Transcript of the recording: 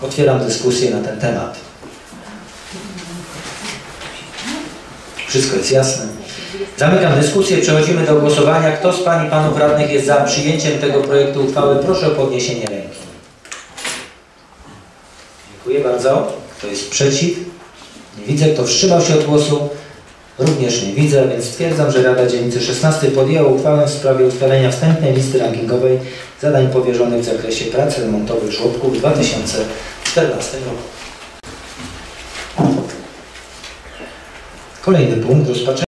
Otwieram dyskusję na ten temat. Wszystko jest jasne. Zamykam dyskusję. Przechodzimy do głosowania. Kto z pań i panów radnych jest za przyjęciem tego projektu uchwały? Proszę o podniesienie ręki. Dziękuję bardzo. Kto jest przeciw? Nie widzę. Kto wstrzymał się od głosu? Również nie widzę, więc stwierdzam, że Rada Dzielnicy 16 podjęła uchwałę w sprawie ustalenia wstępnej listy rankingowej zadań powierzonych w zakresie prac remontowych żłobków w 2014 roku. Kolejny punkt. Rozpatrzenie